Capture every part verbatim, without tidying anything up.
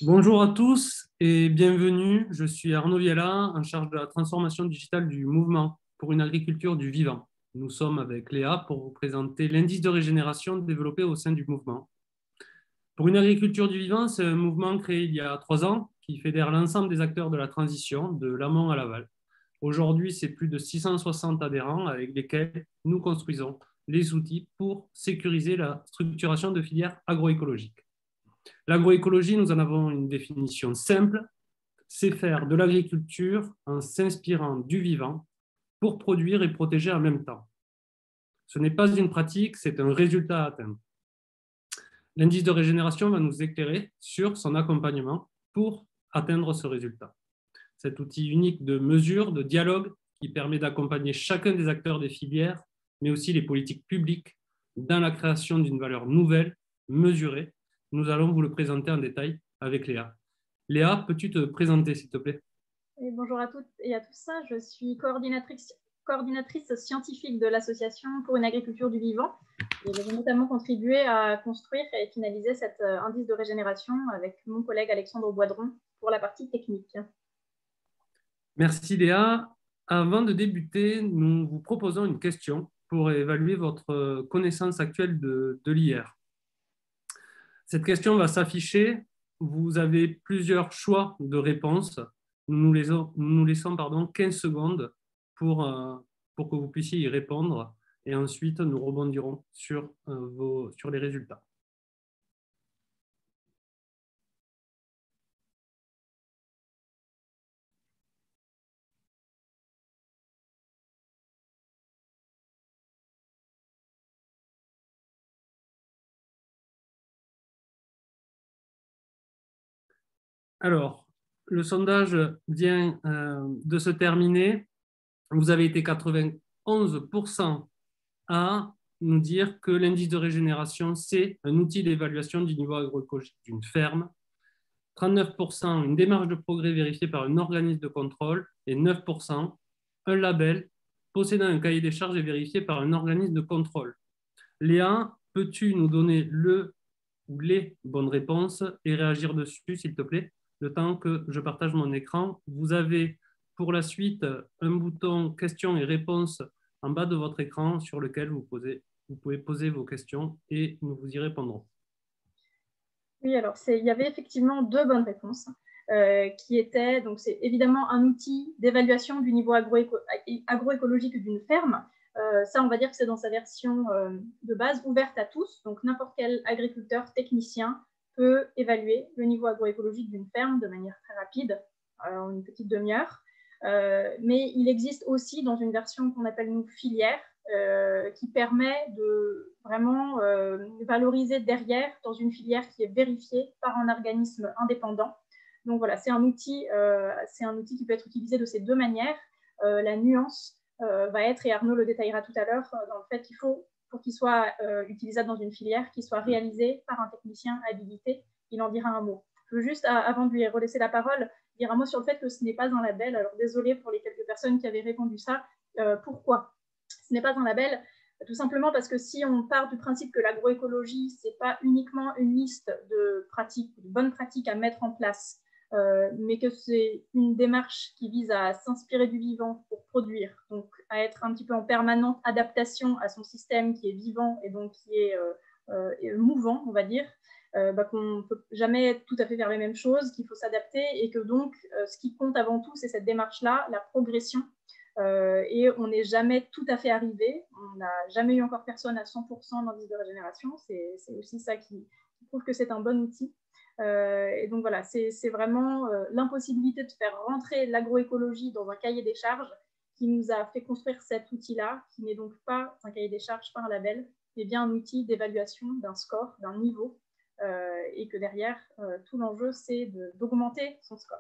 Bonjour à tous et bienvenue. Je suis Arnaud Viella, en charge de la transformation digitale du mouvement pour une agriculture du vivant. Nous sommes avec Léa pour vous présenter l'indice de régénération développé au sein du mouvement. Pour une agriculture du vivant, c'est un mouvement créé il y a trois ans qui fédère l'ensemble des acteurs de la transition, de l'amont à l'aval. Aujourd'hui, c'est plus de six cent soixante adhérents avec lesquels nous construisons les outils pour sécuriser la structuration de filières agroécologiques. L'agroécologie, nous en avons une définition simple, c'est faire de l'agriculture en s'inspirant du vivant pour produire et protéger en même temps. Ce n'est pas une pratique, c'est un résultat à atteindre. L'indice de régénération va nous éclairer sur son accompagnement pour atteindre ce résultat. Cet outil unique de mesure, de dialogue, qui permet d'accompagner chacun des acteurs des filières, mais aussi les politiques publiques, dans la création d'une valeur nouvelle, mesurée. Nous allons vous le présenter en détail avec Léa. Léa, peux-tu te présenter, s'il te plaît? Et bonjour à toutes et à tous. Je suis coordinatrice, coordinatrice scientifique de l'Association pour une agriculture du vivant. Et j'ai notamment contribué à construire et finaliser cet indice de régénération avec mon collègue Alexandre Boidron pour la partie technique. Merci Léa. Avant de débuter, nous vous proposons une question pour évaluer votre connaissance actuelle de, de l'I R. Cette question va s'afficher. Vous avez plusieurs choix de réponses. Nous nous laissons, nous nous laissons pardon, quinze secondes pour, euh, pour que vous puissiez y répondre et ensuite nous rebondirons sur, euh, vos, sur les résultats. Alors, le sondage vient euh, de se terminer. Vous avez été quatre-vingt-onze pour cent à nous dire que l'indice de régénération, c'est un outil d'évaluation du niveau agroécologique d'une ferme. trente-neuf pour cent une démarche de progrès vérifiée par un organisme de contrôle et neuf pour cent un label possédant un cahier des charges et vérifié par un organisme de contrôle. Léa, peux-tu nous donner le ou les bonnes réponses et réagir dessus, s'il te plaît, le temps que je partage mon écran. Vous avez pour la suite un bouton questions et réponses en bas de votre écran sur lequel vous, posez, vous pouvez poser vos questions et nous vous y répondrons. Oui, alors il y avait effectivement deux bonnes réponses euh, qui étaient, donc c'est évidemment un outil d'évaluation du niveau agroéco agroécologique d'une ferme. Euh, ça, on va dire que c'est dans sa version euh, de base ouverte à tous, donc n'importe quel agriculteur, technicien peut évaluer le niveau agroécologique d'une ferme de manière très rapide, en une petite demi-heure. Euh, mais il existe aussi dans une version qu'on appelle nous filière, euh, qui permet de vraiment euh, valoriser derrière dans une filière qui est vérifiée par un organisme indépendant. Donc voilà, c'est un outil, euh, c'est un outil qui peut être utilisé de ces deux manières. Euh, la nuance euh, va être, et Arnaud le détaillera tout à l'heure, dans le fait qu'il faut, pour qu'il soit euh, utilisable dans une filière, qu'il soit réalisé par un technicien habilité. Il en dira un mot. Je veux juste, avant de lui relaisser la parole, dire un mot sur le fait que ce n'est pas un label. Alors désolé pour les quelques personnes qui avaient répondu ça. Euh, pourquoi ce n'est pas un label? Tout simplement parce que si on part du principe que l'agroécologie, ce n'est pas uniquement une liste de pratiques, de bonnes pratiques à mettre en place, euh, mais que c'est une démarche qui vise à s'inspirer du vivant pour produire, donc à être un petit peu en permanente adaptation à son système qui est vivant et donc qui est euh, euh, mouvant, on va dire, euh, bah, qu'on ne peut jamais tout à fait faire les mêmes choses, qu'il faut s'adapter et que donc euh, ce qui compte avant tout, c'est cette démarche-là, la progression. Euh, et on n'est jamais tout à fait arrivé. On n'a jamais eu encore personne à cent pour cent d'indice de régénération. C'est aussi ça qui, qui prouve que c'est un bon outil. Euh, et donc voilà, c'est vraiment euh, l'impossibilité de faire rentrer l'agroécologie dans un cahier des charges qui nous a fait construire cet outil-là, qui n'est donc pas un cahier des charges, pas un label, mais bien un outil d'évaluation d'un score, d'un niveau, euh, et que derrière, euh, tout l'enjeu, c'est d'augmenter son score.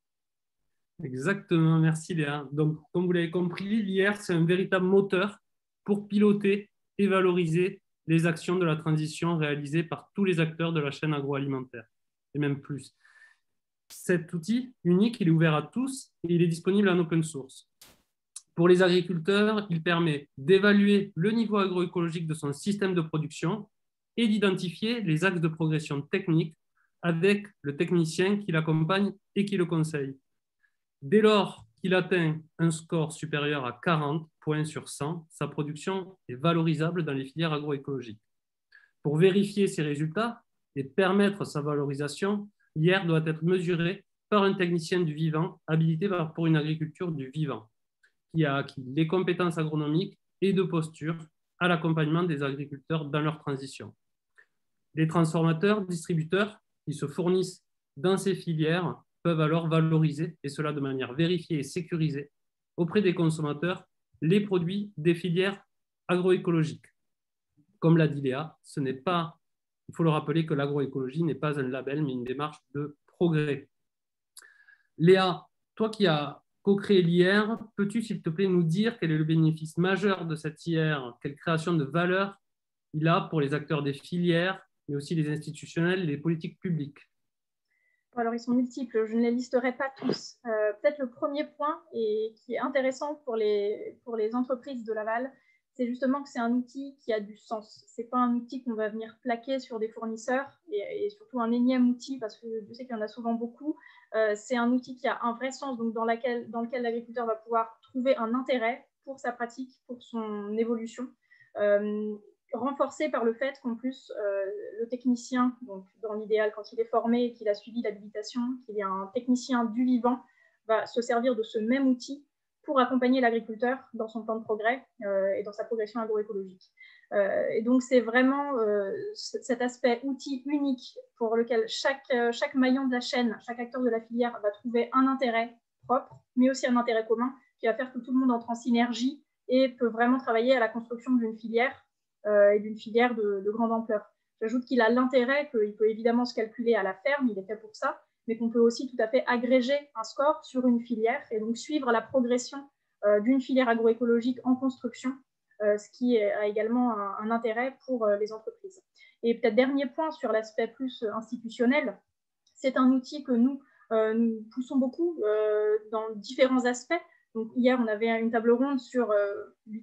Exactement, merci Léa. Donc, comme vous l'avez compris, l'I R, c'est un véritable moteur pour piloter et valoriser les actions de la transition réalisées par tous les acteurs de la chaîne agroalimentaire, et même plus. Cet outil unique, il est ouvert à tous et il est disponible en open source. Pour les agriculteurs, il permet d'évaluer le niveau agroécologique de son système de production et d'identifier les axes de progression technique avec le technicien qui l'accompagne et qui le conseille. Dès lors qu'il atteint un score supérieur à quarante points sur cent, sa production est valorisable dans les filières agroécologiques. Pour vérifier ces résultats et permettre sa valorisation, l'I R doit être mesuré par un technicien du vivant habilité pour une agriculture du vivant, qui a acquis les compétences agronomiques et de posture à l'accompagnement des agriculteurs dans leur transition. Les transformateurs, distributeurs qui se fournissent dans ces filières peuvent alors valoriser, et cela de manière vérifiée et sécurisée, auprès des consommateurs, les produits des filières agroécologiques. Comme l'a dit Léa, ce n'est pas, il faut le rappeler que l'agroécologie n'est pas un label, mais une démarche de progrès. Léa, toi qui as co-créé l'I R, peux-tu, s'il te plaît, nous dire quel est le bénéfice majeur de cette I R, quelle création de valeur il a pour les acteurs des filières, mais aussi les institutionnels, les politiques publiques? Alors, ils sont multiples, je ne les listerai pas tous. Euh, Peut-être le premier point, et qui est intéressant pour les, pour les entreprises de Laval, c'est justement que c'est un outil qui a du sens. Ce n'est pas un outil qu'on va venir plaquer sur des fournisseurs, et, et surtout un énième outil, parce que je sais qu'il y en a souvent beaucoup. Euh, c'est un outil qui a un vrai sens, donc dans, laquelle, dans lequel l'agriculteur va pouvoir trouver un intérêt pour sa pratique, pour son évolution. Euh, renforcé par le fait qu'en plus, euh, le technicien, donc dans l'idéal, quand il est formé et qu'il a suivi l'habilitation, qu'il y a un technicien du vivant, va se servir de ce même outil pour accompagner l'agriculteur dans son plan de progrès euh, et dans sa progression agroécologique. Euh, et donc, c'est vraiment euh, cet aspect outil unique pour lequel chaque, euh, chaque maillon de la chaîne, chaque acteur de la filière va trouver un intérêt propre, mais aussi un intérêt commun qui va faire que tout le monde entre en synergie et peut vraiment travailler à la construction d'une filière Euh, et d'une filière de, de grande ampleur. J'ajoute qu'il a l'intérêt qu'il peut évidemment se calculer à la ferme, il est fait pour ça, mais qu'on peut aussi tout à fait agréger un score sur une filière et donc suivre la progression euh, d'une filière agroécologique en construction, euh, ce qui a également un, un intérêt pour euh, les entreprises. Et peut-être dernier point sur l'aspect plus institutionnel, c'est un outil que nous, euh, nous poussons beaucoup euh, dans différents aspects. Donc, hier, on avait une table ronde sur, euh,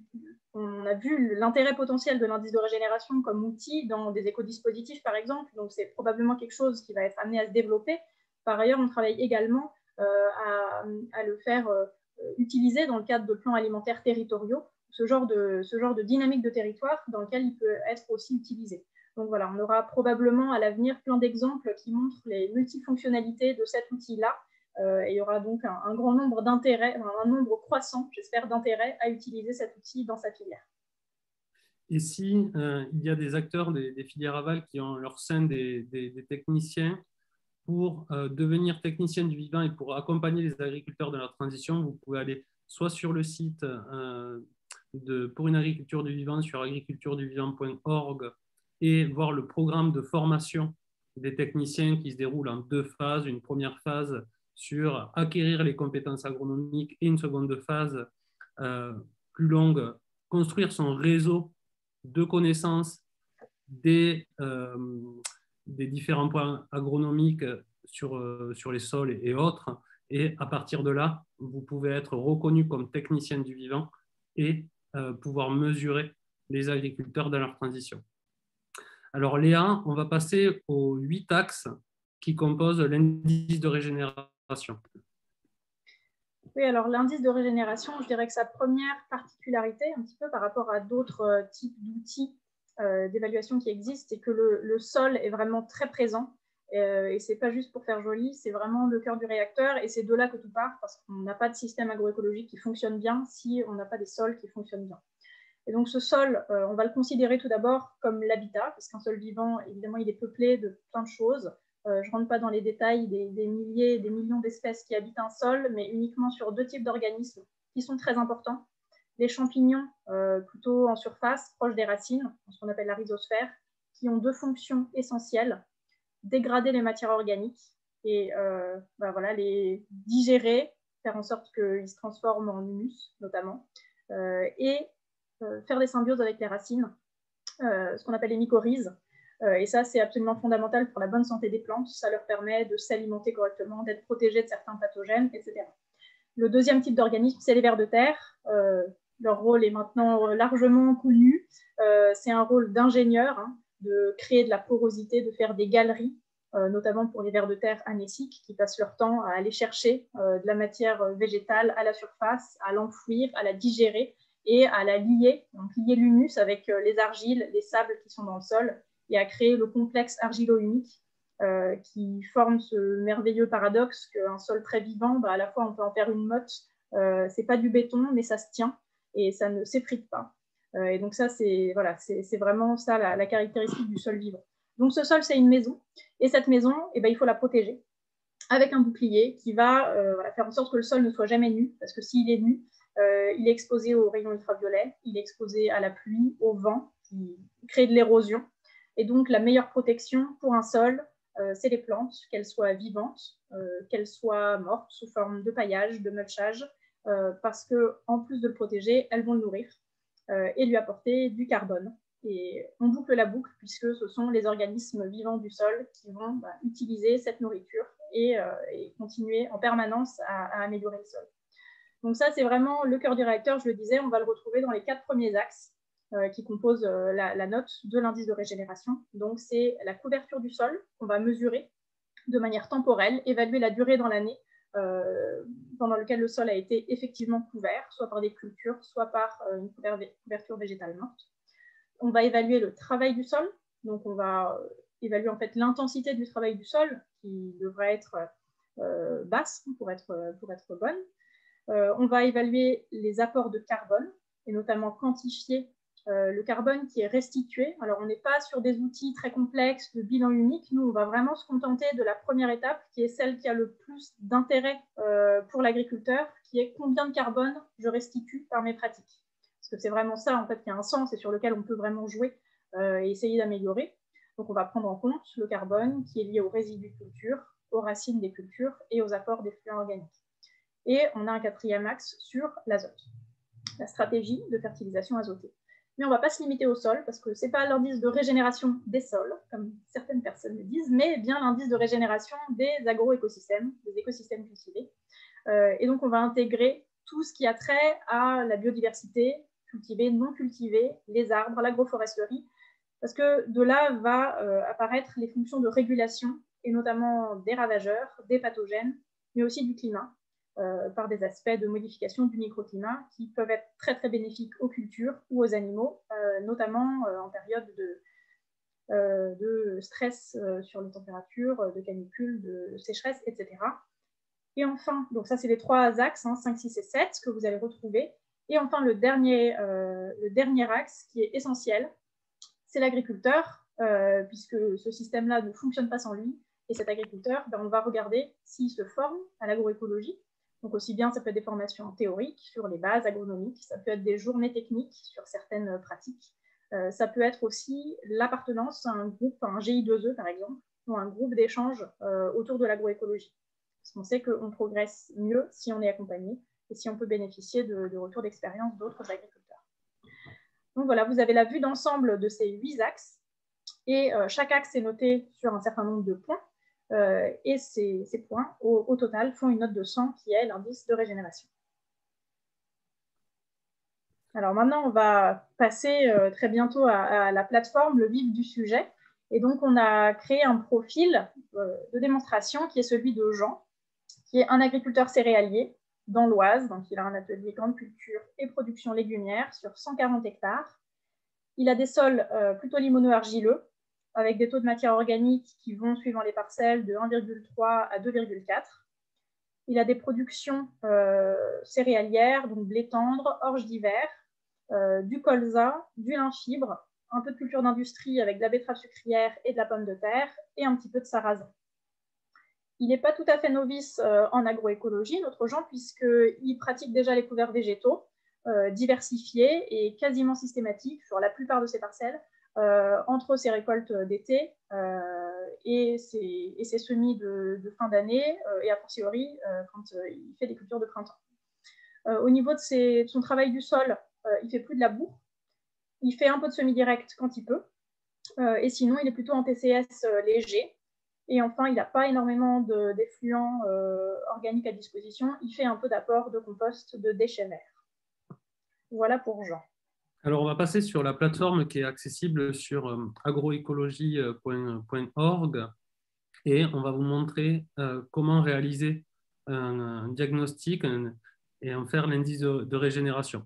on a vu l'intérêt potentiel de l'indice de régénération comme outil dans des écodispositifs, par exemple. Donc, c'est probablement quelque chose qui va être amené à se développer. Par ailleurs, on travaille également euh, à, à le faire euh, utiliser dans le cadre de plans alimentaires territoriaux, ce genre de, ce genre de dynamique de territoire dans lequel il peut être aussi utilisé. Donc voilà, on aura probablement à l'avenir plein d'exemples qui montrent les multifonctionnalités de cet outil-là. Euh, et il y aura donc un, un grand nombre d'intérêts, un nombre croissant, j'espère, d'intérêts à utiliser cet outil dans sa filière. Et si euh, il y a des acteurs des, des filières aval qui ont en leur sein des, des, des techniciens pour euh, devenir technicien du vivant et pour accompagner les agriculteurs dans leur transition, vous pouvez aller soit sur le site euh, de, pour une agriculture du vivant sur agriculture du vivant point org et voir le programme de formation des techniciens qui se déroule en deux phases. Une première phase sur acquérir les compétences agronomiques et une seconde phase euh, plus longue, construire son réseau de connaissances des, euh, des différents points agronomiques sur, euh, sur les sols et, et autres. Et à partir de là, vous pouvez être reconnu comme technicien du vivant et euh, pouvoir mesurer les agriculteurs dans leur transition. Alors Léa, on va passer aux huit axes qui composent l'indice de régénération. Oui, alors l'indice de régénération, je dirais que sa première particularité, un petit peu par rapport à d'autres euh, types d'outils euh, d'évaluation qui existent, c'est que le, le sol est vraiment très présent. Euh, et ce n'est pas juste pour faire joli, c'est vraiment le cœur du réacteur. Et c'est de là que tout part, parce qu'on n'a pas de système agroécologique qui fonctionne bien si on n'a pas des sols qui fonctionnent bien. Et donc ce sol, euh, on va le considérer tout d'abord comme l'habitat, parce qu'un sol vivant, évidemment, il est peuplé de plein de choses. Euh, je ne rentre pas dans les détails des, des milliers et des millions d'espèces qui habitent un sol, mais uniquement sur deux types d'organismes qui sont très importants. Les champignons, euh, plutôt en surface, proches des racines, ce qu'on appelle la rhizosphère, qui ont deux fonctions essentielles: dégrader les matières organiques et euh, ben voilà, les digérer, faire en sorte qu'ils se transforment en humus, notamment, euh, et euh, faire des symbioses avec les racines, euh, ce qu'on appelle les mycorhizes. Euh, et ça, c'est absolument fondamental pour la bonne santé des plantes. Ça leur permet de s'alimenter correctement, d'être protégés de certains pathogènes, et cetera. Le deuxième type d'organisme, c'est les vers de terre. Euh, leur rôle est maintenant largement connu. Euh, c'est un rôle d'ingénieur, hein, de créer de la porosité, de faire des galeries euh, notamment pour les vers de terre anéciques qui passent leur temps à aller chercher euh, de la matière végétale à la surface, à l'enfouir, à la digérer et à la lier, donc lier l'humus avec euh, les argiles, les sables qui sont dans le sol, et à créer le complexe argilo-humique euh, qui forme ce merveilleux paradoxe qu'un sol très vivant, bah, à la fois on peut en faire une motte, euh, c'est pas du béton, mais ça se tient et ça ne s'effrite pas. Euh, et donc ça, c'est voilà, c'est vraiment ça la, la caractéristique du sol vivant. Donc ce sol, c'est une maison, et cette maison, eh ben, il faut la protéger avec un bouclier qui va euh, voilà, faire en sorte que le sol ne soit jamais nu, parce que s'il est nu, euh, il est exposé aux rayons ultraviolets, il est exposé à la pluie, au vent, qui crée de l'érosion. Et donc, la meilleure protection pour un sol, euh, c'est les plantes, qu'elles soient vivantes, euh, qu'elles soient mortes sous forme de paillage, de mulchage, euh, parce qu'en plus de le protéger, elles vont le nourrir euh, et lui apporter du carbone. Et on boucle la boucle puisque ce sont les organismes vivants du sol qui vont bah, utiliser cette nourriture et, euh, et continuer en permanence à, à améliorer le sol. Donc ça, c'est vraiment le cœur du réacteur, je le disais, on va le retrouver dans les quatre premiers axes euh, qui composent euh, la, la note de l'indice de régénération. Donc c'est la couverture du sol qu'on va mesurer de manière temporelle, évaluer la durée dans l'année euh, pendant laquelle le sol a été effectivement couvert, soit par des cultures, soit par euh, une couverture végétale morte. On va évaluer le travail du sol, donc on va évaluer en fait l'intensité du travail du sol qui devrait être euh, basse pour être, pour être bonne. Euh, on va évaluer les apports de carbone et notamment quantifier euh, le carbone qui est restitué. Alors on n'est pas sur des outils très complexes de bilan unique, nous on va vraiment se contenter de la première étape qui est celle qui a le plus d'intérêt euh, pour l'agriculteur, qui est combien de carbone je restitue par mes pratiques. Parce que c'est vraiment ça en fait qui a un sens et sur lequel on peut vraiment jouer euh, et essayer d'améliorer. Donc on va prendre en compte le carbone qui est lié aux résidus de culture, aux racines des cultures et aux apports des fluides organiques. Et on a un quatrième axe sur l'azote, la stratégie de fertilisation azotée. Mais on ne va pas se limiter au sol, parce que ce n'est pas l'indice de régénération des sols, comme certaines personnes le disent, mais bien l'indice de régénération des agroécosystèmes, des écosystèmes cultivés. Euh, et donc on va intégrer tout ce qui a trait à la biodiversité, cultivée, non cultivée, les arbres, l'agroforesterie, parce que de là va euh, apparaître les fonctions de régulation, et notamment des ravageurs, des pathogènes, mais aussi du climat, euh, par des aspects de modification du microclimat qui peuvent être très très bénéfiques aux cultures ou aux animaux, euh, notamment euh, en période de, euh, de stress euh, sur les températures, de canicule, de sécheresse, et cetera. Et enfin, donc ça c'est les trois axes, hein, cinq, six et sept, que vous allez retrouver. Et enfin, le dernier, euh, le dernier axe qui est essentiel, c'est l'agriculteur, euh, puisque ce système-là ne fonctionne pas sans lui. Et cet agriculteur, ben, on va regarder s'il se forme à l'agroécologie. Donc aussi bien, ça peut être des formations théoriques sur les bases agronomiques, ça peut être des journées techniques sur certaines pratiques. Euh, ça peut être aussi l'appartenance à un groupe, à un G I deux E par exemple, ou un groupe d'échange euh, autour de l'agroécologie. Parce qu'on sait qu'on progresse mieux si on est accompagné et si on peut bénéficier de, de retours d'expérience d'autres agriculteurs. Donc voilà, vous avez la vue d'ensemble de ces huit axes et euh, chaque axe est noté sur un certain nombre de points euh, et ces, ces points au, au total font une note de cent qui est l'indice de régénération. Alors maintenant, on va passer euh, très bientôt à, à la plateforme, le vif du sujet. Et donc, on a créé un profil euh, de démonstration qui est celui de Jean, qui est un agriculteur céréalier dans l'Oise. Donc, il a un atelier grande culture et production légumière sur cent quarante hectares. Il a des sols euh, plutôt limono-argileux, avec des taux de matière organique qui vont, suivant les parcelles, de un virgule trois à deux virgule quatre. Il a des productions euh, céréalières, donc blé tendre, orge d'hiver, euh, du colza, du lin fibre, un peu de culture d'industrie avec de la betterave sucrière et de la pomme de terre, et un petit peu de sarrasin. Il n'est pas tout à fait novice euh, en agroécologie, notre Jean, puisqu'il pratique déjà les couverts végétaux, euh, diversifiés et quasiment systématiques sur la plupart de ses parcelles, euh, entre ses récoltes d'été euh, et, ses, et ses semis de, de fin d'année, euh, et a fortiori euh, quand euh, il fait des cultures de printemps. Euh, au niveau de, ses, de son travail du sol, euh, il ne fait plus de la boue, il fait un peu de semi-direct quand il peut, euh, et sinon il est plutôt en T C S euh, léger. Et enfin, il n'a pas énormément d'effluents euh, organiques à disposition. Il fait un peu d'apport de compost de déchets verts. Voilà pour Jean. Alors, on va passer sur la plateforme qui est accessible sur euh, agroécologie point org. et on va vous montrer euh, comment réaliser un, un diagnostic un, et en faire l'indice de, de régénération.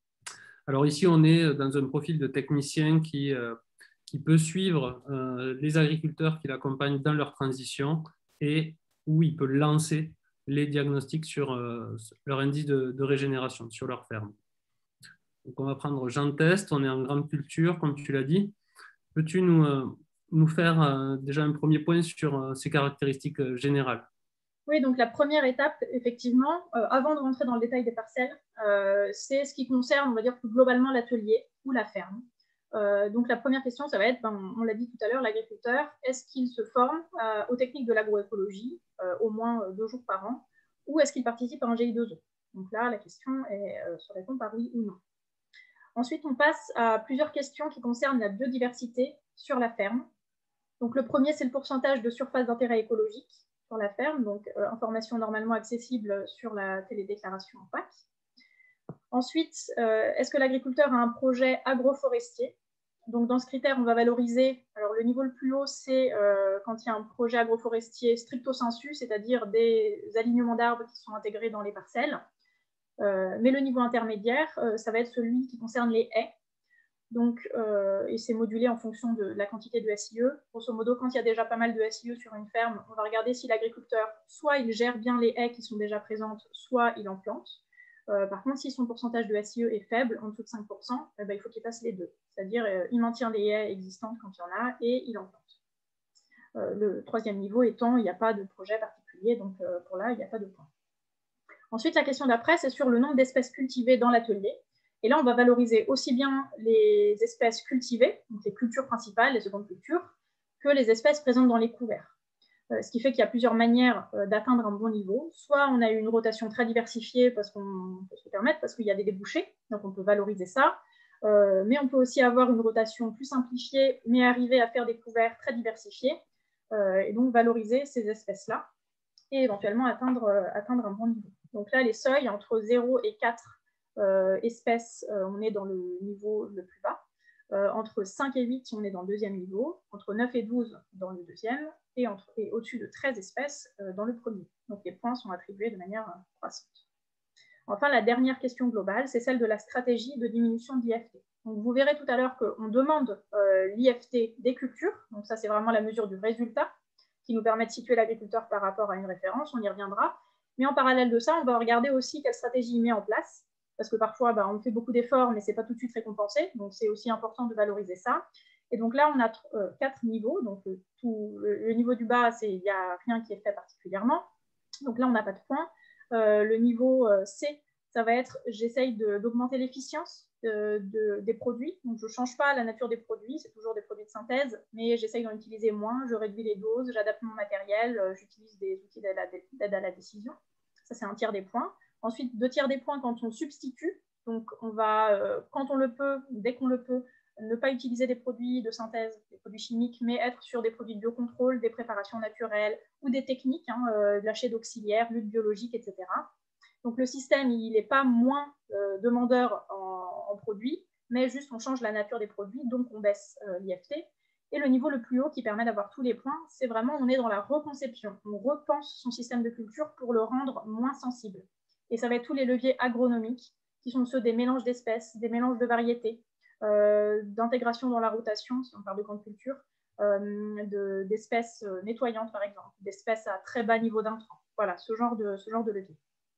Alors ici, on est dans un profil de technicien qui, euh, qui peut suivre euh, les agriculteurs qui l'accompagnent dans leur transition et où il peut lancer les diagnostics sur euh, leur indice de, de régénération, sur leur ferme. Donc on va prendre Jean Test, on est en grande culture, comme tu l'as dit. Peux-tu nous, euh, nous faire euh, déjà un premier point sur euh, ces caractéristiques euh, générales? Oui, donc la première étape, effectivement, euh, avant de rentrer dans le détail des parcelles, euh, c'est ce qui concerne, on va dire, plus globalement l'atelier ou la ferme. Euh, donc la première question, ça va être, ben, on l'a dit tout à l'heure, l'agriculteur, est-ce qu'il se forme euh, aux techniques de l'agroécologie, euh, au moins euh, deux jours par an, ou est-ce qu'il participe à un G I deux E? Donc là, la question est, euh, se répond par oui ou non. Ensuite, on passe à plusieurs questions qui concernent la biodiversité sur la ferme. Donc le premier, c'est le pourcentage de surface d'intérêt écologique sur la ferme, donc euh, information normalement accessible sur la télédéclaration en P A C. Ensuite, euh, est-ce que l'agriculteur a un projet agroforestier? Donc dans ce critère, on va valoriser, alors le niveau le plus haut, c'est euh, quand il y a un projet agroforestier stricto sensu, c'est-à-dire des alignements d'arbres qui sont intégrés dans les parcelles. Euh, mais le niveau intermédiaire, euh, ça va être celui qui concerne les haies. Donc, euh, et c'est modulé en fonction de la quantité de S I E. Grosso modo, quand il y a déjà pas mal de S I E sur une ferme, on va regarder si l'agriculteur, soit il gère bien les haies qui sont déjà présentes, soit il en plante. Euh, par contre, si son pourcentage de S I E est faible, en dessous de cinq pour cent, eh ben, il faut qu'il fasse les deux. C'est-à-dire, euh, il maintient les haies existantes quand il y en a et il en plante. Euh, le troisième niveau étant, il n'y a pas de projet particulier, donc euh, pour là, il n'y a pas de point. Ensuite, la question d'après, c'est sur le nombre d'espèces cultivées dans l'atelier. Et là, on va valoriser aussi bien les espèces cultivées, donc les cultures principales, les secondes cultures, que les espèces présentes dans les couverts. Euh, ce qui fait qu'il y a plusieurs manières euh, d'atteindre un bon niveau. Soit on a une rotation très diversifiée parce qu'on peut se le permettre, parce qu'il y a des débouchés, donc on peut valoriser ça. Euh, mais on peut aussi avoir une rotation plus simplifiée, mais arriver à faire des couverts très diversifiés, euh, et donc valoriser ces espèces-là, et éventuellement atteindre, euh, atteindre un bon niveau. Donc là, les seuils entre zéro et quatre Euh, espèces, euh, on est dans le niveau le plus bas. Euh, entre cinq et huit, on est dans le deuxième niveau. Entre neuf et douze, dans le deuxième. Et, entre, et au-dessus de treize espèces, euh, dans le premier. Donc les points sont attribués de manière euh, croissante. Enfin, la dernière question globale, c'est celle de la stratégie de diminution de l'I F T. Donc, vous verrez tout à l'heure qu'on demande euh, l'I F T des cultures. Donc ça, c'est vraiment la mesure du résultat qui nous permet de situer l'agriculteur par rapport à une référence. On y reviendra. Mais en parallèle de ça, on va regarder aussi quelle stratégie il met en place, parce que parfois, bah, on fait beaucoup d'efforts, mais ce n'est pas tout de suite récompensé. Donc, c'est aussi important de valoriser ça. Et donc là, on a euh, quatre niveaux. Donc, euh, tout, le, le niveau du bas, il n'y a rien qui est fait particulièrement. Donc là, on n'a pas de points. Euh, le niveau euh, C, ça va être, j'essaye d'augmenter l'efficience de, de, des produits. Donc, je ne change pas la nature des produits, c'est toujours des produits de synthèse, mais j'essaye d'en utiliser moins, je réduis les doses, j'adapte mon matériel, euh, j'utilise des outils d'aide à, à la décision. Ça, c'est un tiers des points. Ensuite, deux tiers des points quand on substitue. Donc, on va, euh, quand on le peut, dès qu'on le peut, ne pas utiliser des produits de synthèse, des produits chimiques, mais être sur des produits de biocontrôle, des préparations naturelles ou des techniques, hein, euh, lâcher d'auxiliaires, lutte biologique, et cetera. Donc, le système, il n'est pas moins euh, demandeur en, en produits, mais juste on change la nature des produits, donc on baisse euh, l'I F T. Et le niveau le plus haut qui permet d'avoir tous les points, c'est vraiment, on est dans la reconception. On repense son système de culture pour le rendre moins sensible. Et ça va être tous les leviers agronomiques, qui sont ceux des mélanges d'espèces, des mélanges de variétés, euh, d'intégration dans la rotation, si on parle de grande culture, euh, d'espèces de, nettoyantes, par exemple, d'espèces à très bas niveau d'intrants. Voilà, ce genre de, ce genre de levier.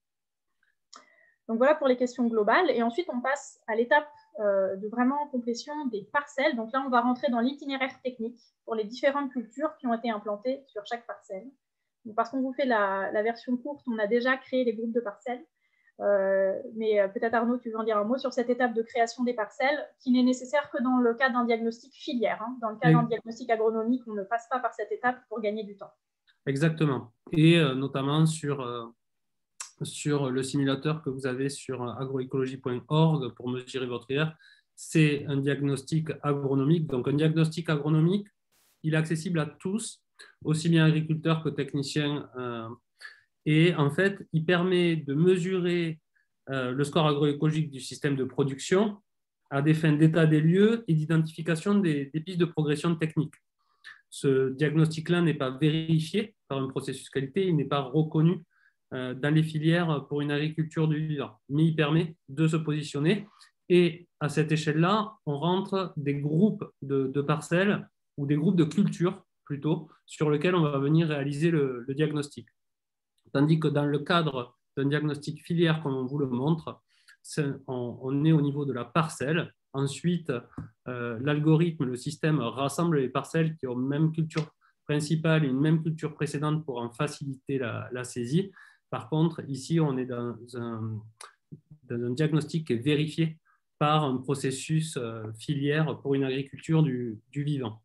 Donc voilà pour les questions globales. Et ensuite, on passe à l'étape euh, de vraiment complétion des parcelles. Donc là, on va rentrer dans l'itinéraire technique pour les différentes cultures qui ont été implantées sur chaque parcelle. Donc, parce qu'on vous fait la, la version courte, on a déjà créé les groupes de parcelles. Euh, mais euh, peut-être Arnaud, tu veux en dire un mot sur cette étape de création des parcelles qui n'est nécessaire que dans le cas d'un diagnostic filière. Hein. Dans le cas d'un diagnostic agronomique, on ne passe pas par cette étape pour gagner du temps. Exactement. Et euh, notamment sur, euh, sur le simulateur que vous avez sur agroécologie point org pour mesurer votre I R, c'est un diagnostic agronomique. Donc un diagnostic agronomique, il est accessible à tous, aussi bien agriculteurs que techniciens. Euh, et en fait, il permet de mesurer euh, le score agroécologique du système de production à des fins d'état des lieux et d'identification des, des pistes de progression technique. ce diagnostic-là n'est pas vérifié par un processus qualité, il n'est pas reconnu euh, dans les filières pour une agriculture du vivant, mais il permet de se positionner. Et à cette échelle-là, on rentre des groupes de, de parcelles ou des groupes de cultures plutôt sur lesquels on va venir réaliser le, le diagnostic. Tandis que dans le cadre d'un diagnostic filière, comme on vous le montre, on, on est au niveau de la parcelle. Ensuite, euh, l'algorithme, le système rassemble les parcelles qui ont une même culture principale et une même culture précédente pour en faciliter la, la saisie. Par contre, ici, on est dans un, dans un diagnostic qui est vérifié par un processus euh, filière pour une agriculture du, du vivant.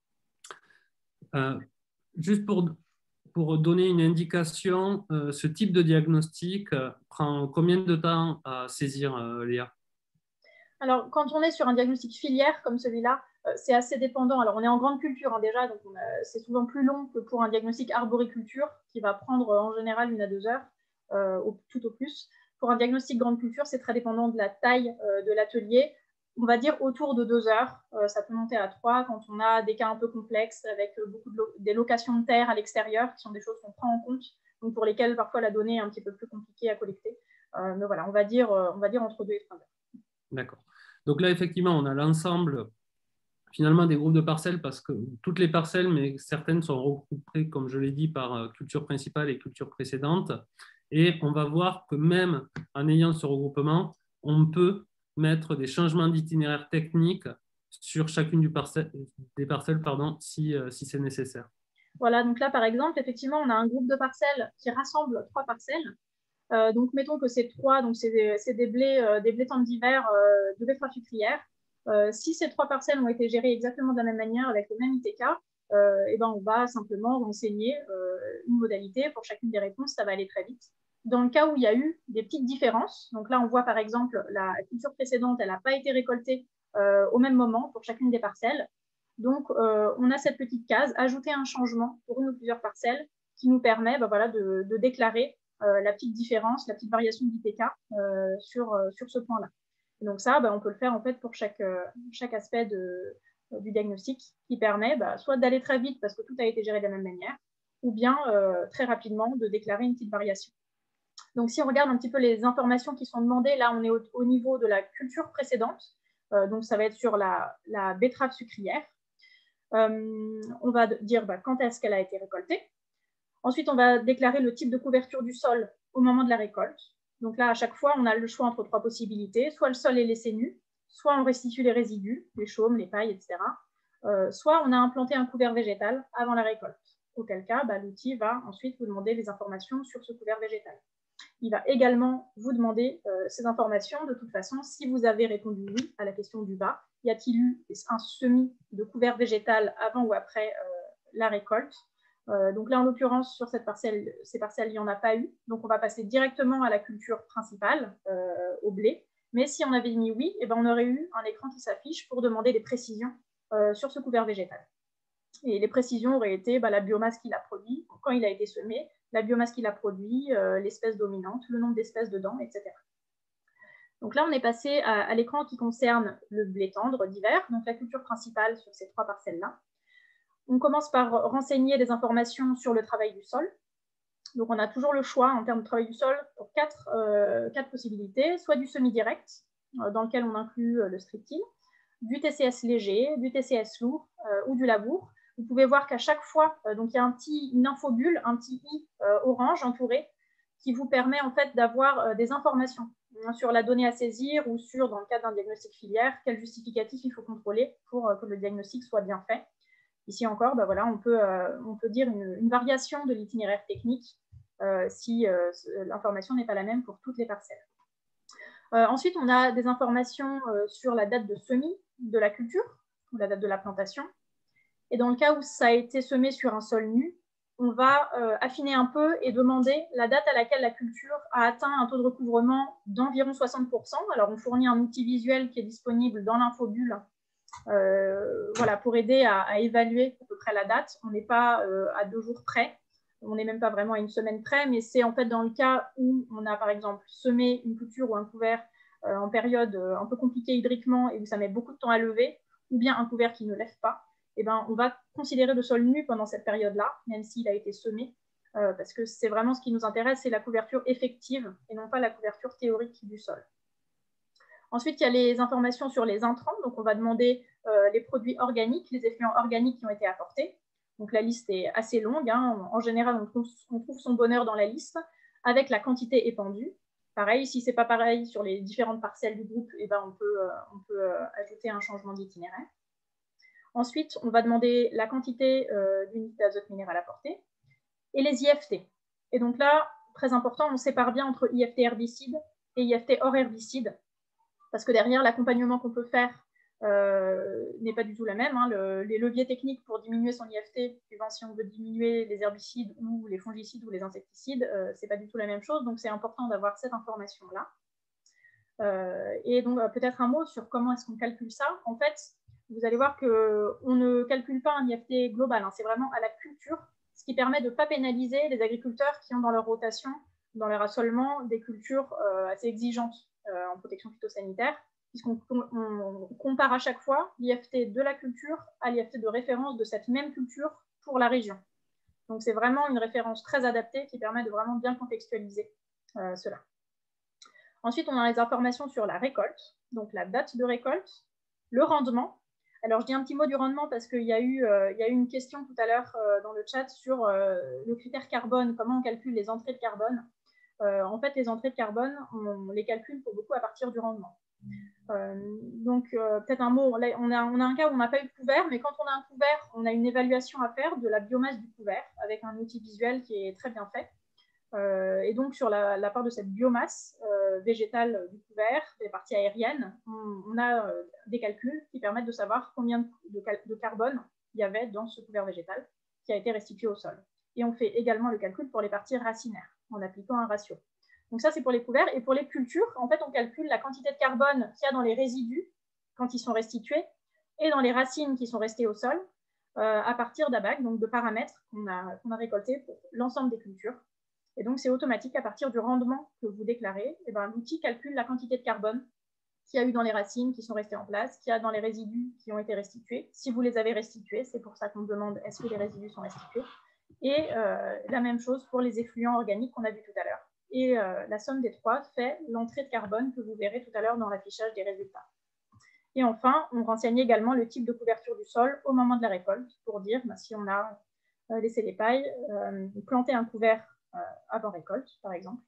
Euh, juste pour, pour donner une indication, euh, ce type de diagnostic euh, prend combien de temps à saisir, euh, Léa? Alors, quand on est sur un diagnostic filière comme celui-là, euh, c'est assez dépendant. Alors, on est en grande culture hein, déjà, donc c'est souvent plus long que pour un diagnostic arboriculture qui va prendre en général une à deux heures, euh, au, tout au plus. Pour un diagnostic grande culture, c'est très dépendant de la taille euh, de l'atelier. On va dire autour de deux heures. Euh, ça peut monter à trois quand on a des cas un peu complexes avec beaucoup de lo des locations de terre à l'extérieur, qui sont des choses qu'on prend en compte, donc pour lesquelles parfois la donnée est un petit peu plus compliquée à collecter. Euh, mais voilà, on va dire, euh, on va dire entre deux et trois heures. D'accord. Donc là, effectivement, on a l'ensemble finalement des groupes de parcelles parce que toutes les parcelles, mais certaines sont regroupées, comme je l'ai dit, par culture principale et culture précédente. Et on va voir que même en ayant ce regroupement, on peut mettre des changements d'itinéraire technique sur chacune du parcelle, des parcelles pardon, si, si c'est nécessaire. Voilà, donc là, par exemple, effectivement, on a un groupe de parcelles qui rassemble trois parcelles. Euh, donc, mettons que c'est trois, donc c'est des, des blés, euh, des blés tendres d'hiver euh, de betterave sucrière. Euh, si ces trois parcelles ont été gérées exactement de la même manière, avec le même I T K, euh, et ben on va simplement renseigner euh, une modalité pour chacune des réponses, ça va aller très vite. Dans le cas où il y a eu des petites différences, donc là, on voit par exemple la culture précédente, elle n'a pas été récoltée euh, au même moment pour chacune des parcelles. Donc, euh, on a cette petite case, ajouter un changement pour une ou plusieurs parcelles, qui nous permet ben, voilà, de, de déclarer euh, la petite différence, la petite variation d'I T K euh, sur, euh, sur ce point-là. Donc ça, ben, on peut le faire en fait pour chaque, euh, chaque aspect de, euh, du diagnostic, qui permet ben, soit d'aller très vite parce que tout a été géré de la même manière, ou bien euh, très rapidement de déclarer une petite variation. Donc si on regarde un petit peu les informations qui sont demandées, là on est au, au niveau de la culture précédente, euh, donc ça va être sur la, la betterave sucrière. Euh, on va dire bah, quand est-ce qu'elle a été récoltée. Ensuite, on va déclarer le type de couverture du sol au moment de la récolte. Donc là, à chaque fois, on a le choix entre trois possibilités. Soit le sol est laissé nu, soit on restitue les résidus, les chaumes, les pailles, et cetera. Euh, soit on a implanté un couvert végétal avant la récolte. Auquel cas, bah, l'outil va ensuite vous demander les informations sur ce couvert végétal. Il va également vous demander euh, ces informations. De toute façon, si vous avez répondu oui à la question du bas, y a-t-il eu un semis de couvert végétal avant ou après euh, la récolte? euh, Donc là, en l'occurrence, sur cette parcelle, ces parcelles, il n'y en a pas eu. Donc on va passer directement à la culture principale, euh, au blé. Mais si on avait mis oui, eh ben, on aurait eu un écran qui s'affiche pour demander des précisions euh, sur ce couvert végétal. Et les précisions auraient été bah, la biomasse qu'il a produit, quand il a été semé, la biomasse qu'il a produit, euh, l'espèce dominante, le nombre d'espèces dedans, et cetera. Donc là, on est passé à, à l'écran qui concerne le blé tendre d'hiver, donc la culture principale sur ces trois parcelles-là. On commence par renseigner des informations sur le travail du sol. Donc on a toujours le choix en termes de travail du sol pour quatre, euh, quatre possibilités, soit du semi-direct, euh, dans lequel on inclut euh, le strip-till, du T C S léger, du T C S lourd euh, ou du labour. Vous pouvez voir qu'à chaque fois, euh, donc il y a un petit, une infobulle, un petit i euh, orange entouré, qui vous permet en fait d'avoir euh, des informations hein, sur la donnée à saisir ou sur, dans le cadre d'un diagnostic filière, quel justificatif il faut contrôler pour euh, que le diagnostic soit bien fait. Ici encore, bah voilà, on, peut, euh, on peut dire une, une variation de l'itinéraire technique euh, si euh, l'information n'est pas la même pour toutes les parcelles. Euh, ensuite, on a des informations euh, sur la date de semis de la culture ou la date de la plantation. Et dans le cas où ça a été semé sur un sol nu, on va euh, affiner un peu et demander la date à laquelle la culture a atteint un taux de recouvrement d'environ soixante pour cent. Alors, on fournit un outil visuel qui est disponible dans l'infobulle euh, voilà, pour aider à, à évaluer à peu près la date. On n'est pas euh, à deux jours près, on n'est même pas vraiment à une semaine près, mais c'est en fait dans le cas où on a par exemple semé une culture ou un couvert euh, en période euh, un peu compliquée hydriquement et où ça met beaucoup de temps à lever, ou bien un couvert qui ne lève pas. eh ben, on va considérer le sol nu pendant cette période-là, même s'il a été semé, euh, parce que c'est vraiment ce qui nous intéresse, c'est la couverture effective et non pas la couverture théorique du sol. Ensuite, il y a les informations sur les intrants. Donc, on va demander euh, les produits organiques, les effluents organiques qui ont été apportés. Donc, la liste est assez longue. Hein. En général, on trouve, on trouve son bonheur dans la liste avec la quantité épandue. Pareil, si ce n'est pas pareil sur les différentes parcelles du groupe, eh ben, on peut, euh, on peut euh, ajouter un changement d'itinéraire. Ensuite, on va demander la quantité euh, d'unités d'azote minéral apportées et les I F T. Et donc là, très important, on sépare bien entre I F T herbicide et I F T hors herbicide, parce que derrière, l'accompagnement qu'on peut faire euh, n'est pas du tout la même. Hein. Le, les leviers techniques pour diminuer son I F T, suivant si on veut diminuer les herbicides ou les fongicides ou les insecticides, euh, ce n'est pas du tout la même chose. Donc, c'est important d'avoir cette information-là. Euh, et donc, euh, peut-être un mot sur comment est-ce qu'on calcule ça. En fait, vous allez voir qu'on ne calcule pas un I F T global. Hein. C'est vraiment à la culture, ce qui permet de ne pas pénaliser les agriculteurs qui ont dans leur rotation, dans leur assolement, des cultures euh, assez exigeantes euh, en protection phytosanitaire, puisqu'on on, on compare à chaque fois l'I F T de la culture à l'I F T de référence de cette même culture pour la région. Donc, c'est vraiment une référence très adaptée qui permet de vraiment bien contextualiser euh, cela. Ensuite, on a les informations sur la récolte, donc la date de récolte, le rendement. Alors, je dis un petit mot du rendement parce qu'il y a eu, euh, il y a eu une question tout à l'heure euh, dans le chat sur euh, le critère carbone, comment on calcule les entrées de carbone. Euh, en fait, les entrées de carbone, on les calcule pour beaucoup à partir du rendement. Euh, donc, euh, peut-être un mot, on a, on a un cas où on n'a pas eu de couvert, mais quand on a un couvert, on a une évaluation à faire de la biomasse du couvert avec un outil visuel qui est très bien fait. Euh, et donc, sur la, la part de cette biomasse euh, végétale du couvert, des parties aériennes, on, on a euh, des calculs qui permettent de savoir combien de, de, de carbone il y avait dans ce couvert végétal qui a été restitué au sol. Et on fait également le calcul pour les parties racinaires en appliquant un ratio. Donc ça, c'est pour les couverts. Et pour les cultures, en fait, on calcule la quantité de carbone qu'il y a dans les résidus quand ils sont restitués et dans les racines qui sont restées au sol euh, à partir d'A B A C, donc de paramètres qu'on a, qu'on a récoltés pour l'ensemble des cultures. Et donc, c'est automatique à partir du rendement que vous déclarez. Et ben, l'outil calcule la quantité de carbone qu'il y a eu dans les racines qui sont restées en place, qu'il y a dans les résidus qui ont été restitués. Si vous les avez restitués, c'est pour ça qu'on demande est-ce que les résidus sont restitués. Et euh, la même chose pour les effluents organiques qu'on a vu tout à l'heure. Et euh, la somme des trois fait l'entrée de carbone que vous verrez tout à l'heure dans l'affichage des résultats. Et enfin, on renseigne également le type de couverture du sol au moment de la récolte pour dire ben, si on a euh, laissé les pailles, euh, planté un couvert euh, avant récolte, par exemple.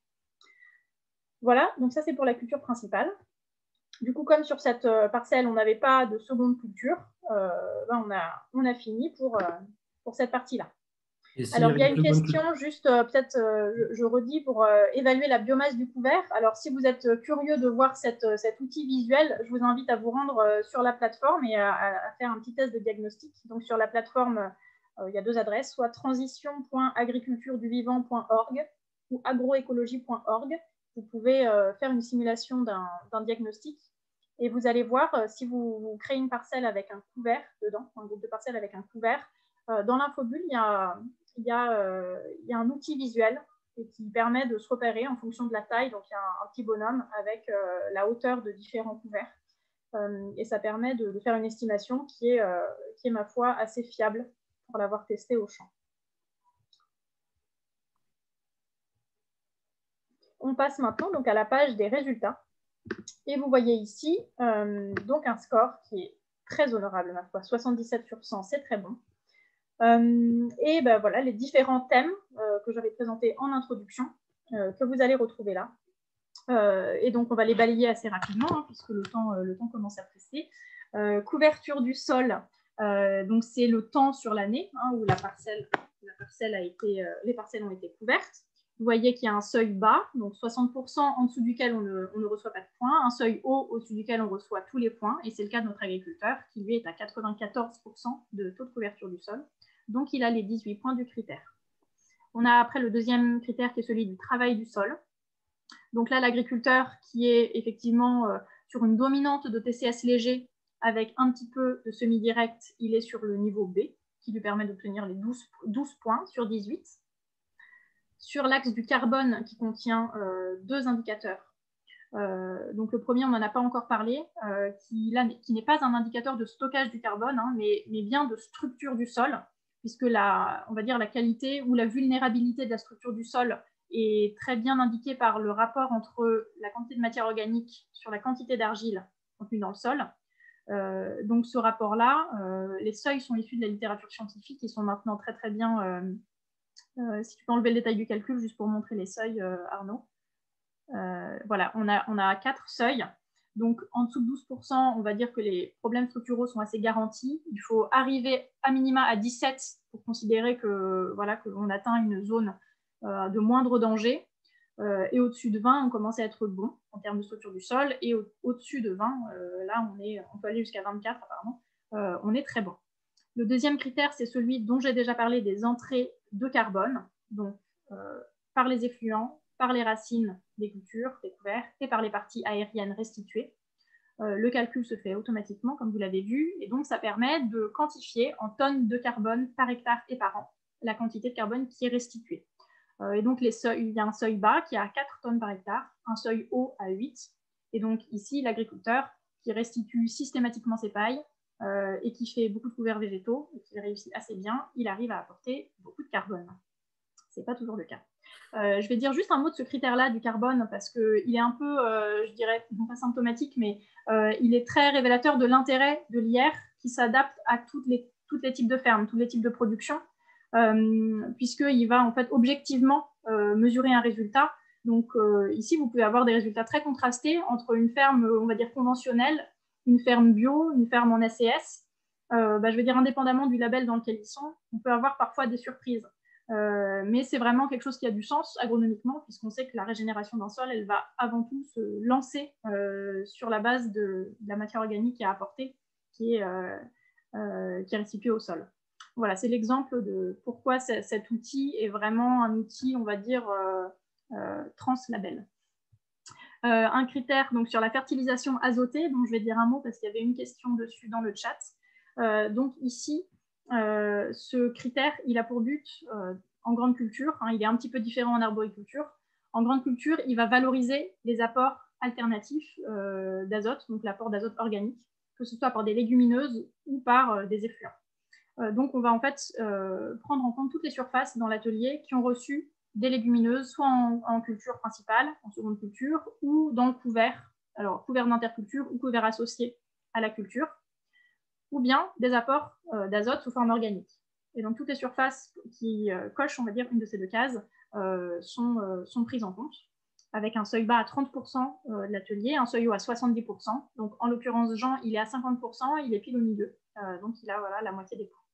Voilà, donc ça c'est pour la culture principale. Du coup, comme sur cette euh, parcelle, on n'avait pas de seconde culture, euh, ben, on, a, on a fini pour, euh, pour cette partie-là. Si Alors, il y a une question, juste euh, peut-être, euh, je, je redis, pour euh, évaluer la biomasse du couvert. Alors, si vous êtes curieux de voir cette, cet outil visuel, je vous invite à vous rendre euh, sur la plateforme et à, à faire un petit test de diagnostic. Donc, sur la plateforme, euh, il y a deux adresses, soit transition point agriculture du vivant point org ou agroécologie point org. Vous pouvez euh, faire une simulation d'un diagnostic et vous allez voir euh, si vous, vous créez une parcelle avec un couvert dedans, un groupe de parcelles avec un couvert. Euh, dans l'infobulle, il y a... Il y, a, euh, il y a un outil visuel qui permet de se repérer en fonction de la taille. Donc, il y a un, un petit bonhomme avec euh, la hauteur de différents couverts. Euh, et ça permet de, de faire une estimation qui est, euh, qui est, ma foi, assez fiable pour l'avoir testé au champ. On passe maintenant donc, à la page des résultats. Et vous voyez ici euh, donc un score qui est très honorable, ma foi. soixante-dix-sept sur cent, c'est très bon. Euh, et ben voilà les différents thèmes euh, que j'avais présentés en introduction, euh, que vous allez retrouver là. Euh, et donc, on va les balayer assez rapidement, hein, puisque le temps, euh, le temps commence à presser. Euh, couverture du sol, euh, donc c'est le temps sur l'année hein, où la parcelle, la parcelle a été, euh, les parcelles ont été couvertes. Vous voyez qu'il y a un seuil bas, donc soixante pour cent en dessous duquel on ne, on ne reçoit pas de points, un seuil haut au-dessus duquel on reçoit tous les points, et c'est le cas de notre agriculteur qui lui est à quatre-vingt-quatorze pour cent de taux de couverture du sol. Donc, il a les dix-huit points du critère. On a après le deuxième critère qui est celui du travail du sol. Donc là, l'agriculteur qui est effectivement euh, sur une dominante de T C S léger avec un petit peu de semi-direct, il est sur le niveau B, qui lui permet d'obtenir les douze, douze points sur dix-huit. Sur l'axe du carbone qui contient euh, deux indicateurs, Euh, donc le premier, on n'en a pas encore parlé, euh, qui, là, qui n'est pas un indicateur de stockage du carbone, hein, mais, mais bien de structure du sol, puisque la, on va dire la qualité ou la vulnérabilité de la structure du sol est très bien indiquée par le rapport entre la quantité de matière organique sur la quantité d'argile contenue dans le sol. Euh, donc ce rapport-là, euh, les seuils sont issus de la littérature scientifique, ils sont maintenant très très bien, euh, euh, si tu peux enlever le détail du calcul, juste pour montrer les seuils, euh, Arnaud. Euh, voilà, on a, on a quatre seuils. Donc, en dessous de douze pour cent, on va dire que les problèmes structuraux sont assez garantis. Il faut arriver à minima à dix-sept pour considérer que voilà, que l'on atteint une zone euh, de moindre danger. Euh, et au-dessus de vingt, on commence à être bon en termes de structure du sol. Et au- au-dessus de vingt, euh, là, on, est, on peut aller jusqu'à vingt-quatre apparemment. Euh, on est très bon. Le deuxième critère, c'est celui dont j'ai déjà parlé, des entrées de carbone, donc euh, par les effluents, par les racines des cultures, des couverts, et par les parties aériennes restituées. Euh, le calcul se fait automatiquement, comme vous l'avez vu, et donc ça permet de quantifier en tonnes de carbone par hectare et par an la quantité de carbone qui est restituée. Euh, et donc les seuils, il y a un seuil bas qui est à quatre tonnes par hectare, un seuil haut à huit, et donc ici l'agriculteur qui restitue systématiquement ses pailles euh, et qui fait beaucoup de couverts végétaux, et qui réussit assez bien, il arrive à apporter beaucoup de carbone. Ce n'est pas toujours le cas. Euh, je vais dire juste un mot de ce critère-là du carbone, parce qu'il est un peu, euh, je dirais, non pas symptomatique, mais euh, il est très révélateur de l'intérêt de l'I R qui s'adapte à toutes les, toutes les types de fermes, tous les types de production, euh, puisqu'il va en fait objectivement euh, mesurer un résultat. Donc euh, ici, vous pouvez avoir des résultats très contrastés entre une ferme, on va dire, conventionnelle, une ferme bio, une ferme en A C S. Euh, bah, je vais dire indépendamment du label dans lequel ils sont, on peut avoir parfois des surprises. Euh, mais c'est vraiment quelque chose qui a du sens agronomiquement, puisqu'on sait que la régénération d'un sol, elle va avant tout se lancer euh, sur la base de, de la matière organique qui est apportée, qui est, euh, euh, qui est restituée au sol. Voilà, c'est l'exemple de pourquoi cet outil est vraiment un outil, on va dire, euh, euh, translabel. Euh, un critère donc, sur la fertilisation azotée, dont je vais dire un mot parce qu'il y avait une question dessus dans le chat. Euh, donc ici, euh, ce critère, il a pour but, euh, en grande culture, hein, il est un petit peu différent en arboriculture. En grande culture, il va valoriser les apports alternatifs euh, d'azote, donc l'apport d'azote organique, que ce soit par des légumineuses ou par euh, des effluents. Euh, donc on va en fait euh, prendre en compte toutes les surfaces dans l'atelier qui ont reçu des légumineuses, soit en, en culture principale, en seconde culture, ou dans le couvert, alors couvert d'interculture ou couvert associé à la culture, ou bien des apports euh, d'azote sous forme organique. Et donc toutes les surfaces qui euh, cochent, on va dire, une de ces deux cases, euh, sont, euh, sont prises en compte, avec un seuil bas à trente pour cent euh, de l'atelier, un seuil haut à soixante-dix pour cent. Donc en l'occurrence, Jean, il est à cinquante pour cent, il est pile au milieu, euh, donc il a voilà, la moitié des points.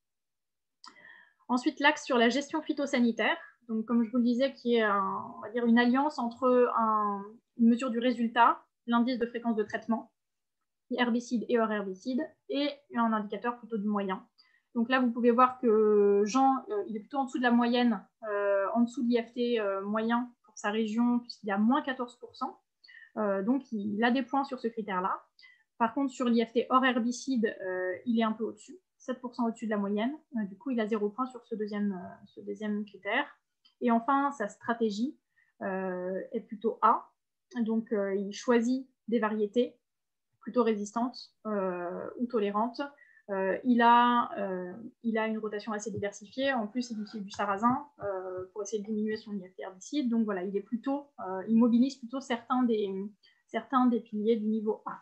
Ensuite, l'axe sur la gestion phytosanitaire, donc comme je vous le disais, qui est un, on va dire une alliance entre un, une mesure du résultat, l'indice de fréquence de traitement, herbicide et hors herbicide, et un indicateur plutôt du moyen. Donc là, vous pouvez voir que Jean, euh, il est plutôt en dessous de la moyenne, euh, en dessous de l'I F T euh, moyen pour sa région, puisqu'il est à moins quatorze pour cent. Euh, donc, il a des points sur ce critère-là. Par contre, sur l'I F T hors herbicide, euh, il est un peu au-dessus, sept pour cent au-dessus de la moyenne. Euh, du coup, il a zéro point sur ce deuxième, euh, ce deuxième critère. Et enfin, sa stratégie euh, est plutôt A. Donc, euh, il choisit des variétés plutôt résistantes euh, ou tolérantes. Euh, il, a, euh, il a une rotation assez diversifiée. En plus, il utilise du sarrasin euh, pour essayer de diminuer son I F T herbicide. Donc voilà, il est plutôt, euh, il mobilise plutôt certains des, certains des piliers du niveau A.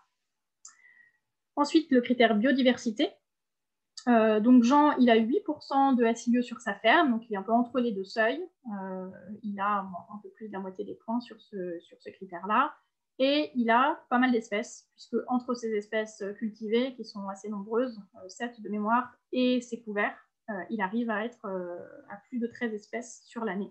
Ensuite, le critère biodiversité. Euh, donc Jean, il a huit pour cent de S I E sur sa ferme, donc il est un peu entre les deux seuils. Euh, il a bon, un peu plus de la moitié des points sur ce, sur ce critère-là. Et il a pas mal d'espèces, puisque entre ces espèces cultivées, qui sont assez nombreuses, euh, sept de mémoire, et ses couverts, euh, il arrive à être euh, à plus de treize espèces sur l'année.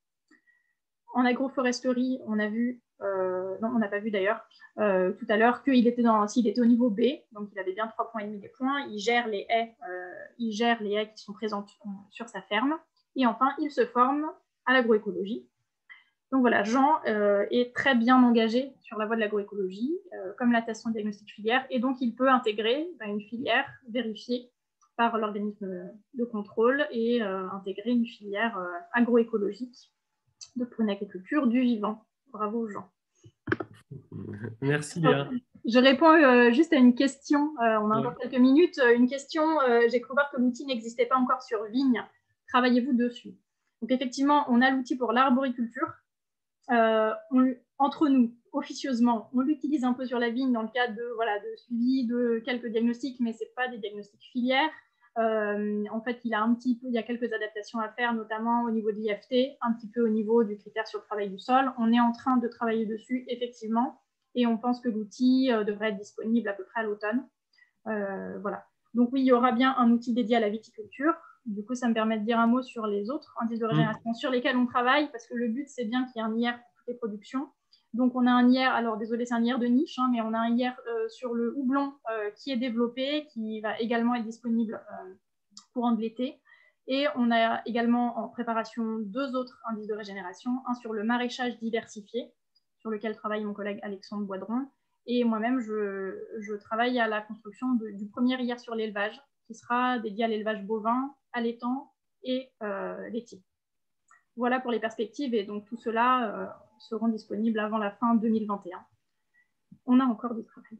En agroforesterie, on a vu, euh, non, on n'a pas vu d'ailleurs, euh, tout à l'heure, qu'il était, dans, s'il était au niveau B, donc il avait bien trois points et demi des points, il gère les haies, euh, il gère les haies qui sont présentes euh, sur sa ferme, et enfin, il se forme à l'agroécologie. Donc voilà, Jean euh, est très bien engagé sur la voie de l'agroécologie, euh, comme l'attestation de diagnostic filière, et donc il peut intégrer bah, une filière vérifiée par l'organisme de contrôle et euh, intégrer une filière euh, agroécologique de pour une agriculture du vivant. Bravo Jean. Merci Léa. Je réponds euh, juste à une question. Euh, on a Ouais. encore quelques minutes. Une question, euh, j'ai cru voir que l'outil n'existait pas encore sur Vigne. Travaillez-vous dessus? Donc effectivement, on a l'outil pour l'arboriculture. Euh, on, entre nous, officieusement, on l'utilise un peu sur la vigne dans le cadre de, voilà, de suivi de quelques diagnostics, mais ce n'est pas des diagnostics filières. Euh, en fait, il, a un petit peu, il y a quelques adaptations à faire, notamment au niveau de l'I F T, un petit peu au niveau du critère sur le travail du sol. On est en train de travailler dessus, effectivement, et on pense que l'outil euh, devrait être disponible à peu près à l'automne. Euh, voilà. Donc oui, il y aura bien un outil dédié à la viticulture. Du coup, ça me permet de dire un mot sur les autres indices de régénération mmh. sur lesquels on travaille, parce que le but, c'est bien qu'il y ait un I R pour toutes les productions. Donc, on a un I R, alors désolé, c'est un I R de niche, hein, mais on a un I R euh, sur le houblon euh, qui est développé, qui va également être disponible euh, courant de l'été. Et on a également en préparation deux autres indices de régénération, un sur le maraîchage diversifié, sur lequel travaille mon collègue Alexandre Boidron, et moi-même, je, je travaille à la construction de, du premier I R sur l'élevage, qui sera dédié à l'élevage bovin, allaitant et euh, laitier. Voilà pour les perspectives, et donc tout cela euh, seront disponibles avant la fin deux mille vingt et un. On a encore du travail.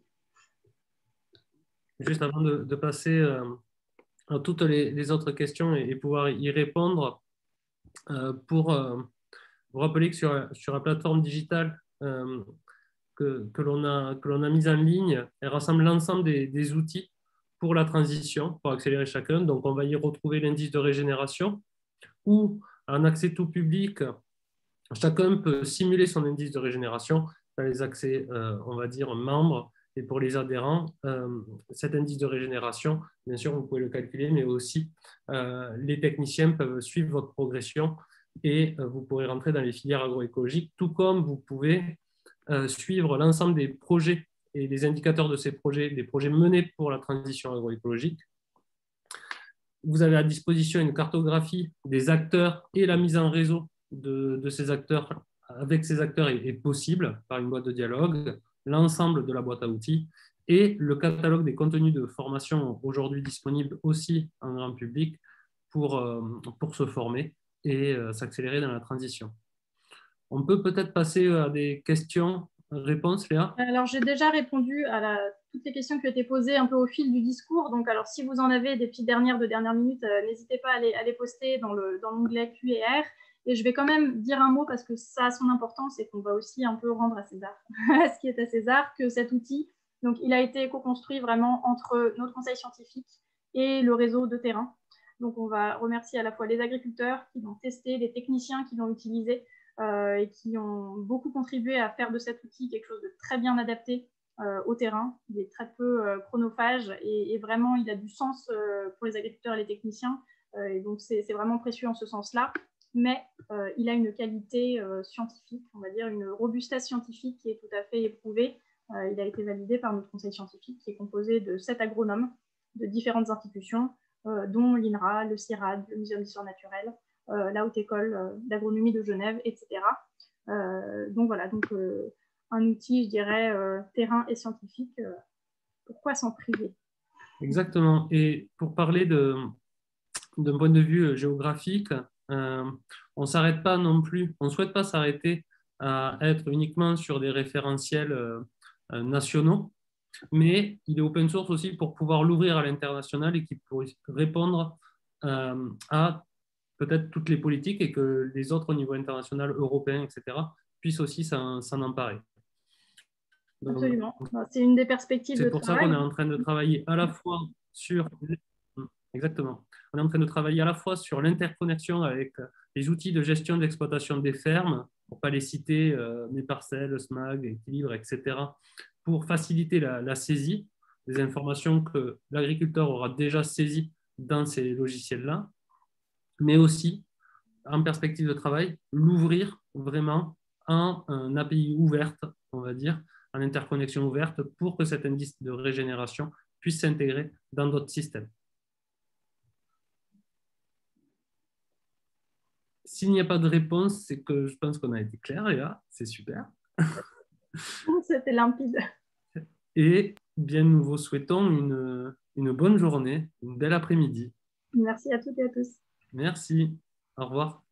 Juste avant de, de passer euh, à toutes les, les autres questions et, et pouvoir y répondre, euh, pour euh, vous rappeler que sur, sur la plateforme digitale euh, que, que l'on a, que l'on a mise en ligne, elle rassemble l'ensemble des, des outils pour la transition, pour accélérer chacun. Donc, on va y retrouver l'indice de régénération où, en accès tout public, chacun peut simuler son indice de régénération dans les accès, euh, on va dire, membres. Et pour les adhérents, euh, cet indice de régénération, bien sûr, vous pouvez le calculer, mais aussi euh, les techniciens peuvent suivre votre progression et euh, vous pourrez rentrer dans les filières agroécologiques, tout comme vous pouvez euh, suivre l'ensemble des projets et les indicateurs de ces projets, des projets menés pour la transition agroécologique. Vous avez à disposition une cartographie des acteurs et la mise en réseau de, de ces acteurs avec ces acteurs est, est possible par une boîte de dialogue, l'ensemble de la boîte à outils et le catalogue des contenus de formation aujourd'hui disponibles aussi en grand public pour, euh, pour se former et euh, s'accélérer dans la transition. On peut peut-être passer à des questions, réponses, Léa? Alors, j'ai déjà répondu à la, toutes les questions qui ont été posées un peu au fil du discours. Donc, alors, si vous en avez des petites dernières de dernière minute, euh, n'hésitez pas à les, à les poster dans le, dans l'onglet Q et R. Et je vais quand même dire un mot parce que ça a son importance et qu'on va aussi un peu rendre à César ce qui est à César, que cet outil, donc, il a été co-construit vraiment entre notre conseil scientifique et le réseau de terrain. Donc, on va remercier à la fois les agriculteurs qui l'ont testé, les techniciens qui l'ont utilisé, Euh, et qui ont beaucoup contribué à faire de cet outil quelque chose de très bien adapté euh, au terrain. Il est très peu euh, chronophage et, et vraiment il a du sens euh, pour les agriculteurs et les techniciens. Euh, et donc c'est vraiment précieux en ce sens-là. Mais euh, il a une qualité euh, scientifique, on va dire une robustesse scientifique qui est tout à fait éprouvée. Euh, il a été validé par notre conseil scientifique qui est composé de sept agronomes de différentes institutions, euh, dont l'INRA, le CIRAD, le Muséum d'histoire naturelle, Euh, la Haute École euh, d'Agronomie de Genève, et cetera. Euh, donc voilà, donc, euh, un outil, je dirais, euh, terrain et scientifique. Euh, pourquoi s'en priver? Exactement. Et pour parler de, d'un point de vue géographique, euh, on ne s'arrête pas non plus, on ne souhaite pas s'arrêter à être uniquement sur des référentiels euh, euh, nationaux, mais il est open source aussi pour pouvoir l'ouvrir à l'international et qui pourrait répondre euh, à peut-être toutes les politiques et que les autres au niveau international, européen, et cetera, puissent aussi s'en, s'en emparer. Donc, absolument. C'est une des perspectives de c'est pour travail. ça qu'on est en train de travailler à la fois sur... Exactement. On est en train de travailler à la fois sur l'interconnexion avec les outils de gestion d'exploitation des fermes, pour ne pas les citer, euh, mes parcelles, SMAG, équilibre, et cetera, pour faciliter la, la saisie des informations que l'agriculteur aura déjà saisies dans ces logiciels-là, mais aussi, en perspective de travail, l'ouvrir vraiment en un A P I ouverte, on va dire, en interconnexion ouverte, pour que cet indice de régénération puisse s'intégrer dans d'autres systèmes. S'il n'y a pas de réponse, c'est que je pense qu'on a été clair, et là, c'est super. C'était limpide. Et bien, nous vous souhaitons une, une bonne journée, une belle après-midi. Merci à toutes et à tous. Merci. Au revoir.